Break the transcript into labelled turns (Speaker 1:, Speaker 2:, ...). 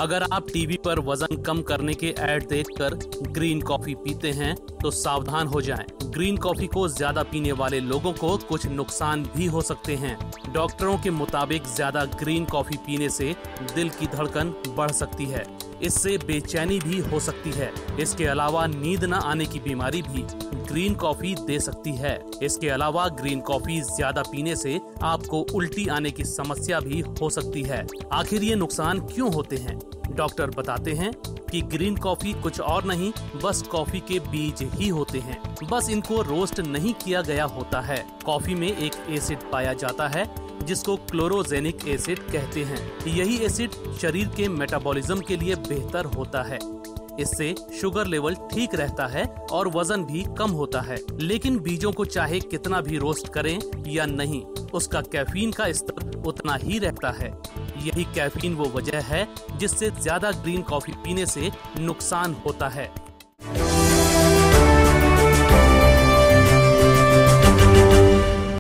Speaker 1: अगर आप टीवी पर वजन कम करने के ऐड देखकर ग्रीन कॉफी पीते हैं तो सावधान हो जाएं। ग्रीन कॉफी को ज्यादा पीने वाले लोगों को कुछ नुकसान भी हो सकते हैं। डॉक्टरों के मुताबिक ज्यादा ग्रीन कॉफी पीने से दिल की धड़कन बढ़ सकती है, इससे बेचैनी भी हो सकती है। इसके अलावा नींद न आने की बीमारी भी ग्रीन कॉफी दे सकती है। इसके अलावा ग्रीन कॉफी ज्यादा पीने से आपको उल्टी आने की समस्या भी हो सकती है। आखिर ये नुकसान क्यों होते हैं? डॉक्टर बताते हैं कि ग्रीन कॉफी कुछ और नहीं, बस कॉफी के बीज ही होते हैं। बस इनको रोस्ट नहीं किया गया होता है। कॉफी में एक एसिड पाया जाता है जिसको क्लोरोजेनिक एसिड कहते हैं। यही एसिड शरीर के मेटाबॉलिज्म के लिए बेहतर होता है। इससे शुगर लेवल ठीक रहता है और वजन भी कम होता है। लेकिन बीजों को चाहे कितना भी रोस्ट करें या नहीं, उसका कैफीन का स्तर उतना ही रहता है। यही कैफीन वो वजह है जिससे ज्यादा ग्रीन कॉफी पीने से नुकसान होता है।